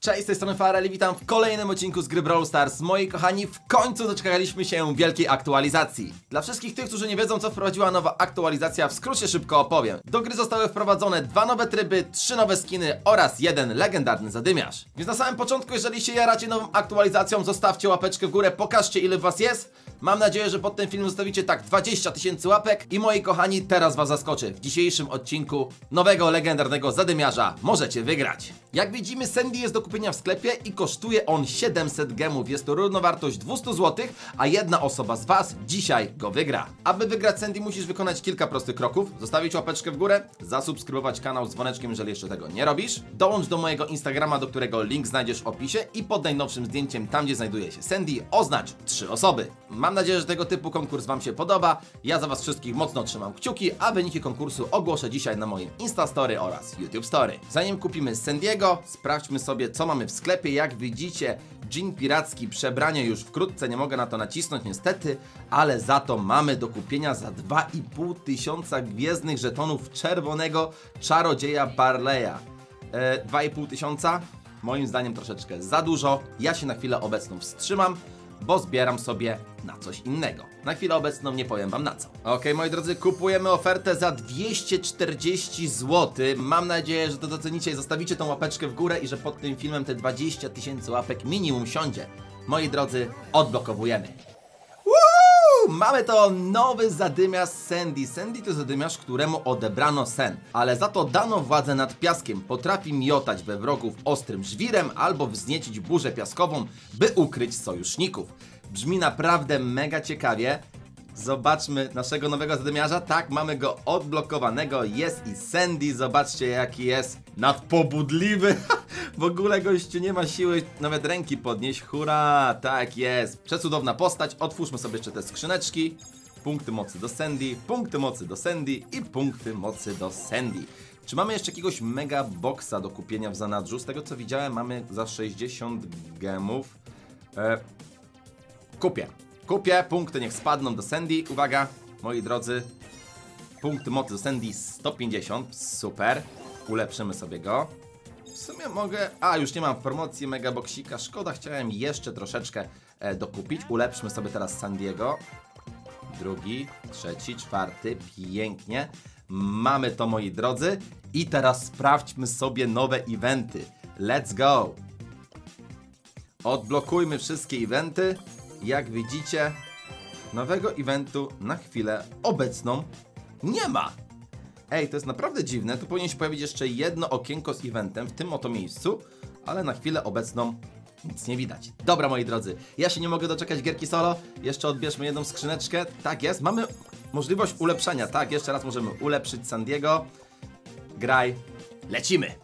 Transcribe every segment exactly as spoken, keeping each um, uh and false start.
Cześć, z tej strony Farel i witam w kolejnym odcinku z gry Brawl Stars. Moi kochani, w końcu doczekaliśmy się wielkiej aktualizacji. Dla wszystkich tych, którzy nie wiedzą, co wprowadziła nowa aktualizacja, w skrócie szybko opowiem. Do gry zostały wprowadzone dwa nowe tryby, trzy nowe skiny oraz jeden legendarny zadymiarz. Więc na samym początku, jeżeli się jaracie nową aktualizacją, zostawcie łapeczkę w górę, pokażcie ile was jest. Mam nadzieję, że pod tym filmem zostawicie tak dwadzieścia tysięcy łapek. I moi kochani, teraz was zaskoczę. W dzisiejszym odcinku nowego legendarnego zadymiarza możecie wygrać. Jak widzimy, Sandy jest do kupienia w sklepie i kosztuje on siedemset gemów. Jest to równowartość dwieście złotych, a jedna osoba z was dzisiaj go wygra. Aby wygrać Sandy, musisz wykonać kilka prostych kroków. Zostawić łapeczkę w górę, zasubskrybować kanał z dzwoneczkiem, jeżeli jeszcze tego nie robisz. Dołącz do mojego Instagrama, do którego link znajdziesz w opisie, i pod najnowszym zdjęciem, tam gdzie znajduje się Sandy, oznacz trzy osoby. Mam nadzieję, że tego typu konkurs wam się podoba. Ja za was wszystkich mocno trzymam kciuki, a wyniki konkursu ogłoszę dzisiaj na moim Insta Story oraz YouTube Story. Zanim kupimy Sandy'ego, sprawdźmy sobie, co mamy w sklepie. Jak widzicie, dżin piracki, przebranie już wkrótce, nie mogę na to nacisnąć niestety, ale za to mamy do kupienia za dwa i pół tysiąca gwiezdnych żetonów czerwonego czarodzieja Barleya. E, dwa i pół tysiąca? Moim zdaniem troszeczkę za dużo. Ja się na chwilę obecną wstrzymam, bo zbieram sobie na coś innego. Na chwilę obecną nie powiem wam na co. Ok, moi drodzy, kupujemy ofertę za dwieście czterdzieści złotych. Mam nadzieję, że to docenicie i zostawicie tą łapeczkę w górę i że pod tym filmem te dwadzieścia tysięcy łapek minimum siądzie. Moi drodzy, odblokowujemy. Woo! Mamy to nowy zadymiarz Sandy. Sandy to zadymiarz, któremu odebrano sen, ale za to dano władzę nad piaskiem. Potrafi miotać we wrogów ostrym żwirem albo wzniecić burzę piaskową, by ukryć sojuszników. Brzmi naprawdę mega ciekawie. Zobaczmy naszego nowego zadymiarza. Tak, mamy go odblokowanego. Jest i Sandy. Zobaczcie, jaki jest nadpobudliwy. W ogóle gościu nie ma siły nawet ręki podnieść. Hurra, tak jest. Przecudowna postać. Otwórzmy sobie jeszcze te skrzyneczki. Punkty mocy do Sandy, punkty mocy do Sandy i punkty mocy do Sandy. Czy mamy jeszcze jakiegoś mega boxa do kupienia w zanadrzu? Z tego co widziałem, mamy za sześćdziesiąt gemów. E Kupię. Kupię. Punkty niech spadną do Sandy. Uwaga, moi drodzy. Punkty mocy do Sandy sto pięćdziesiąt. Super. Ulepszymy sobie go. W sumie mogę... A, już nie mam w promocji mega boksika. Szkoda, chciałem jeszcze troszeczkę e, dokupić. Ulepszmy sobie teraz Sandiego. Drugi, trzeci, czwarty. Pięknie. Mamy to, moi drodzy. I teraz sprawdźmy sobie nowe eventy. Let's go. Odblokujmy wszystkie eventy. Jak widzicie, nowego eventu na chwilę obecną nie ma. Ej, to jest naprawdę dziwne. Tu powinien się pojawić jeszcze jedno okienko z eventem w tym oto miejscu, ale na chwilę obecną nic nie widać. Dobra, moi drodzy, ja się nie mogę doczekać gierki solo. Jeszcze odbierzmy jedną skrzyneczkę. Tak jest, mamy możliwość ulepszenia. Tak, jeszcze raz możemy ulepszyć Sandiego. Graj, lecimy.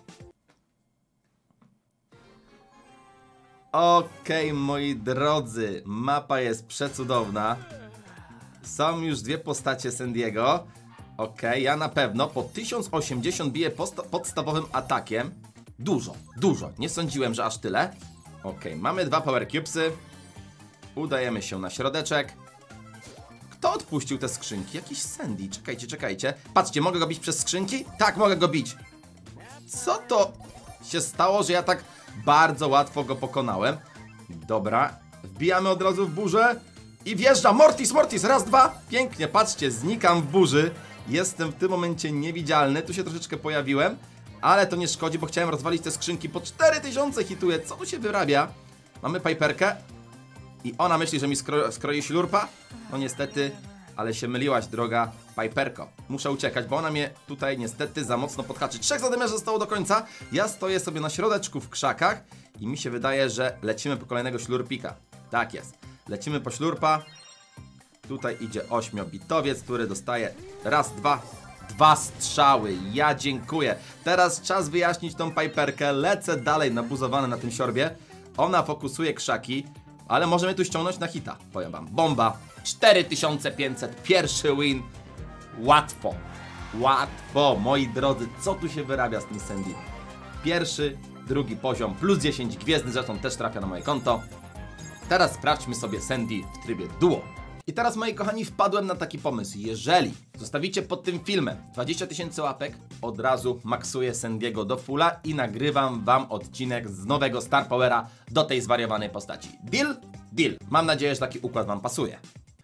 Okej, okay, moi drodzy, mapa jest przecudowna. Są już dwie postacie Sandiego. Okej, okay, ja na pewno po tysiąc osiemdziesiąt biję podstawowym atakiem. Dużo, dużo, nie sądziłem, że aż tyle. Okej, okay, mamy dwa power cubesy. Udajemy się na środeczek. Kto odpuścił te skrzynki? Jakiś Sandy, czekajcie, czekajcie. Patrzcie, mogę go bić przez skrzynki? Tak, mogę go bić. Co to się stało, że ja tak bardzo łatwo go pokonałem? Dobra, wbijamy od razu w burzę i wjeżdża. Mortis, Mortis, raz, dwa. Pięknie, patrzcie, znikam w burzy. Jestem w tym momencie niewidzialny. Tu się troszeczkę pojawiłem, ale to nie szkodzi, bo chciałem rozwalić te skrzynki. Po cztery tysiące hituje. Co tu się wyrabia? Mamy Piperkę i ona myśli, że mi skro skroi ślurpa. No niestety, ale się myliłaś, droga Piperko. Muszę uciekać, bo ona mnie tutaj niestety za mocno podhaczy. Trzech zadymiarzy zostało do końca. Ja stoję sobie na środeczku w krzakach i mi się wydaje, że lecimy po kolejnego ślurpika. Tak jest. Lecimy po ślurpa. Tutaj idzie ośmiobitowiec, który dostaje raz, dwa, dwa strzały. Ja dziękuję. Teraz czas wyjaśnić tą Piperkę. Lecę dalej nabuzowany na tym siorbie. Ona fokusuje krzaki, ale możemy tu ściągnąć na hita. Powiem wam. Bomba. cztery tysiące pięćset. Pierwszy win. Łatwo. Łatwo. Moi drodzy, co tu się wyrabia z tym Sandy? Pierwszy, drugi poziom. Plus dziesięć. Gwiezdny żeton też trafia na moje konto. Teraz sprawdźmy sobie Sandy w trybie duo. I teraz, moi kochani, wpadłem na taki pomysł. Jeżeli zostawicie pod tym filmem dwadzieścia tysięcy łapek, od razu maksuję Sandiego do fulla i nagrywam wam odcinek z nowego Star Powera do tej zwariowanej postaci. Deal? Deal. Mam nadzieję, że taki układ wam pasuje.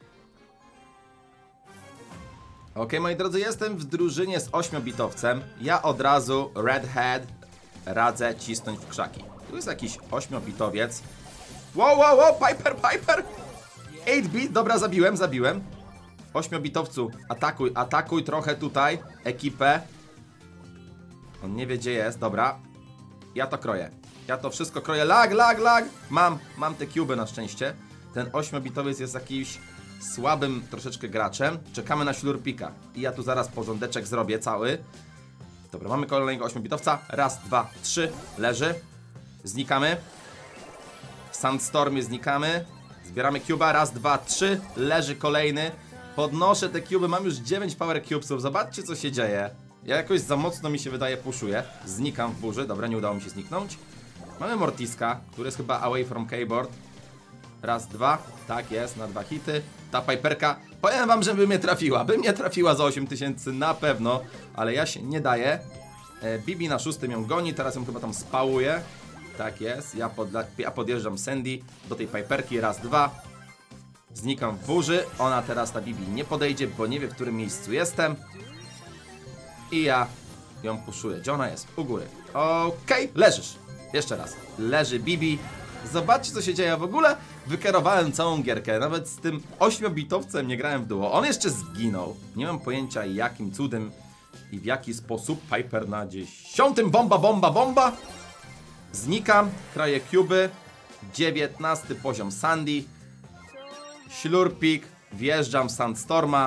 Ok, moi drodzy, jestem w drużynie z ośmiobitowcem. Ja od razu Red Head radzę cisnąć w krzaki. Tu jest jakiś ośmiobitowiec. Wow, wow, wow, Piper, Piper! osiem bit, dobra, zabiłem, zabiłem. Ośmiobitowcu, atakuj, atakuj trochę tutaj ekipę. On nie wie, gdzie jest, dobra. Ja to kroję. Ja to wszystko kroję. Lag, lag, lag! Mam, mam te cuby na szczęście. Ten ośmiobitowiec jest jakiś słabym troszeczkę graczem. Czekamy na Slurpika. I ja tu zaraz porządeczek zrobię cały. Dobra, mamy kolejnego ośmiobitowca. Raz, dwa, trzy. Leży. Znikamy. W Sandstormie znikamy. Zbieramy cuba. Raz, dwa, trzy. Leży kolejny. Podnoszę te cuby. Mam już dziewięć power cubesów. Zobaczcie, co się dzieje. Ja jakoś za mocno, mi się wydaje, puszuję. Znikam w burzy. Dobra, nie udało mi się zniknąć. Mamy Mortiska, który jest chyba away from keyboard. Raz, dwa. Tak jest, na dwa hity. Ta Piperka, powiem wam, że by mnie trafiła. By mnie trafiła za osiem tysięcy na pewno. Ale ja się nie daję. e, Bibi na szóstym ją goni. Teraz ją chyba tam spałuje. Tak jest, ja, podla ja podjeżdżam Sandy do tej Piperki. Raz, dwa. Znikam w burzy. Ona teraz, ta Bibi, nie podejdzie, bo nie wie, w którym miejscu jestem. I ja ją puszuję. Gdzie ona jest? U góry. Okej, okay. Leżysz. Jeszcze raz. Leży Bibi. Zobaczcie, co się dzieje. W ogóle wykierowałem całą gierkę. Nawet z tym ośmiobitowcem nie grałem w duo. On jeszcze zginął. Nie mam pojęcia, jakim cudem i w jaki sposób. Piper na dziesiątym. Bomba, bomba, bomba. Znikam. Kraję cuby. dziewiętnasty poziom Sandy. Slurpik. Wjeżdżam w Sandstorma.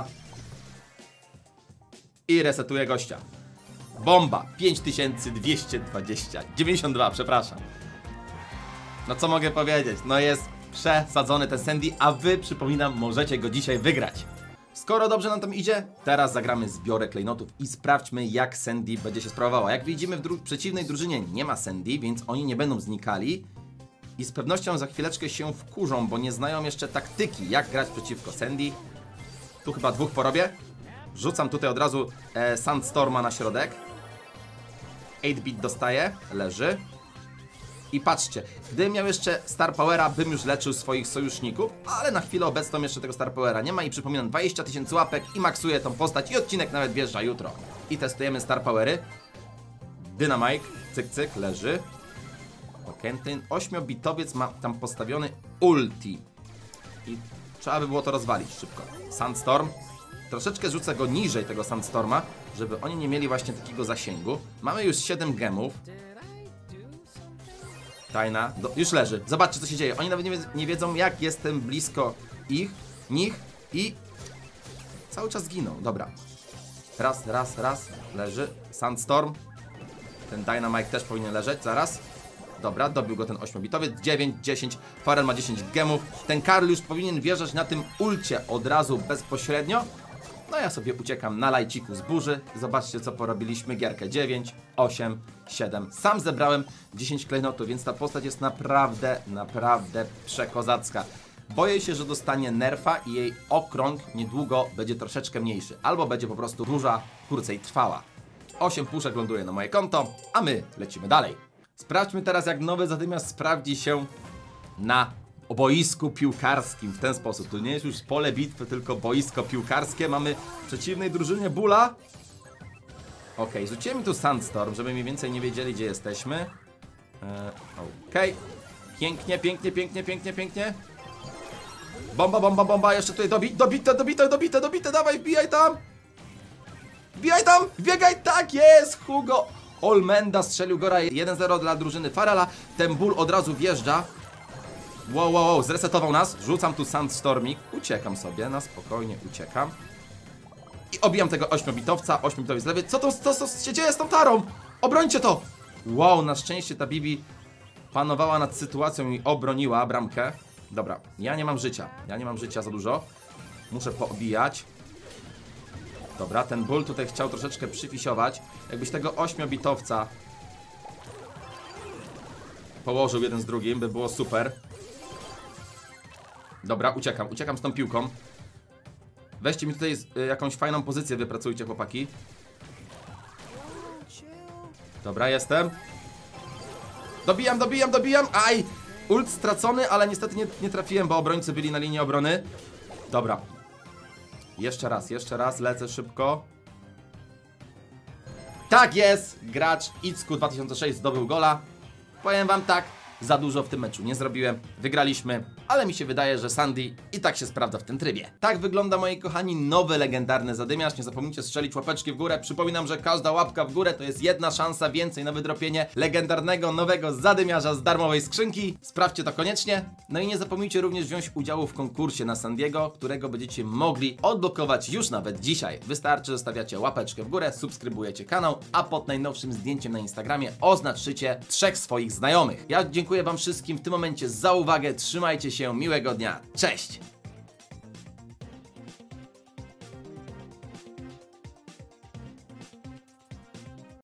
I resetuję gościa. Bomba. pięć tysięcy dwieście dwadzieścia. dziewięćdziesiąt dwa, przepraszam. No co mogę powiedzieć? No jest przesadzony ten Sandy, a wy, przypominam, możecie go dzisiaj wygrać. Skoro dobrze nam tam idzie, teraz zagramy zbiorę klejnotów i sprawdźmy, jak Sandy będzie się sprawowała. Jak widzimy, w dru przeciwnej drużynie nie ma Sandy, więc oni nie będą znikali. I z pewnością za chwileczkę się wkurzą, bo nie znają jeszcze taktyki, jak grać przeciwko Sandy. Tu chyba dwóch porobię. Rzucam tutaj od razu e, Sandstorma na środek. osiem bit dostaje, leży. I patrzcie, gdybym miał jeszcze Star Powera, bym już leczył swoich sojuszników, ale na chwilę obecną jeszcze tego Star Powera nie ma i przypominam, dwadzieścia tysięcy łapek i maksuję tą postać i odcinek nawet wjeżdża jutro. I testujemy Star Powery. Dynamite, cyk cyk, leży. Ok, ten ośmiobitowiec ma tam postawiony ulti. I trzeba by było to rozwalić szybko. Sandstorm. Troszeczkę rzucę go niżej tego Sandstorma, żeby oni nie mieli właśnie takiego zasięgu. Mamy już siedem gemów. Tajna, do, już leży. Zobaczcie, co się dzieje. Oni nawet nie, nie wiedzą, jak jestem blisko ich, nich i cały czas giną. Dobra. Raz, raz, raz. Leży. Sandstorm. Ten Dynamite też powinien leżeć. Zaraz. Dobra, dobił go ten ośmiobitowiec. dziewięć, dziesięć. Pharrell ma dziesięć gemów. Ten Karl już powinien wjeżdżać na tym ulcie od razu bezpośrednio. No ja sobie uciekam na lajciku z burzy. Zobaczcie, co porobiliśmy. Gierkę dziewięć, osiem, siedem. Sam zebrałem dziesięć klejnotów, więc ta postać jest naprawdę, naprawdę przekozacka. Boję się, że dostanie nerfa i jej okrąg niedługo będzie troszeczkę mniejszy. Albo będzie po prostu duża, krócej trwała. osiem puszek ląduje na moje konto, a my lecimy dalej. Sprawdźmy teraz, jak nowy zadymiarz sprawdzi się na boisku piłkarskim w ten sposób. To nie jest już pole bitwy, tylko boisko piłkarskie. Mamy w przeciwnej drużynie Bulla. Ok, rzuciłem mi tu Sandstorm, żeby mniej więcej nie wiedzieli, gdzie jesteśmy. Eee, ok. Pięknie, pięknie, pięknie, pięknie, pięknie. Bomba, bomba, bomba. Jeszcze tutaj dobi dobite, dobite, dobite, dobite. Dawaj, wbijaj tam. Wbijaj tam, biegaj, tak jest. Hugo Olmenda strzelił gora. jeden zero dla drużyny Pharrella. Ten Bull od razu wjeżdża. Wow, wow, wow, zresetował nas. Rzucam tu Sandstormik. Uciekam sobie, na spokojnie uciekam. I obijam tego ośmiobitowca. ośmiobitowiec lewy. Co to, co, co się dzieje z tą tarą? Obrońcie to! Wow, na szczęście ta Bibi panowała nad sytuacją i obroniła bramkę. Dobra, ja nie mam życia. Ja nie mam życia za dużo. Muszę poobijać. Dobra, ten Bull tutaj chciał troszeczkę przyfisiować. Jakbyś tego ośmiobitowca położył jeden z drugim, by było super. Dobra, uciekam, uciekam z tą piłką. Weźcie mi tutaj y, jakąś fajną pozycję, wypracujcie, chłopaki. Dobra, jestem. Dobijam, dobijam, dobijam. Aj! Ult stracony, ale niestety nie, nie trafiłem, bo obrońcy byli na linii obrony. Dobra. Jeszcze raz, jeszcze raz, lecę szybko. Tak jest! Gracz Icku dwa tysiące sześć zdobył gola. Powiem wam tak, za dużo w tym meczu nie zrobiłem. Wygraliśmy, ale mi się wydaje, że Sandy i tak się sprawdza w tym trybie. Tak wygląda, moi kochani, nowy legendarny zadymiarz. Nie zapomnijcie strzelić łapeczki w górę. Przypominam, że każda łapka w górę to jest jedna szansa więcej na wydropienie legendarnego nowego zadymiarza z darmowej skrzynki. Sprawdźcie to koniecznie. No i nie zapomnijcie również wziąć udziału w konkursie na Sandiego, którego będziecie mogli odblokować już nawet dzisiaj. Wystarczy, że stawiacie łapeczkę w górę, subskrybujecie kanał, a pod najnowszym zdjęciem na Instagramie oznaczycie trzech swoich znajomych. Ja dziękuję wam wszystkim w tym momencie za uwagę. Trzymajcie się, miłego dnia. Cześć!